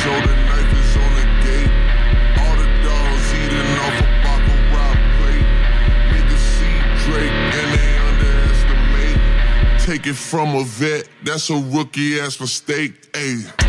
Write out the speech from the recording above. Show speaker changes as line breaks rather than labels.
So the knife is on the gate. All the dogs eating off a baccarat plate. Niggas see Drake and they underestimate. Take it from a vet, that's a rookie-ass mistake. Ayy.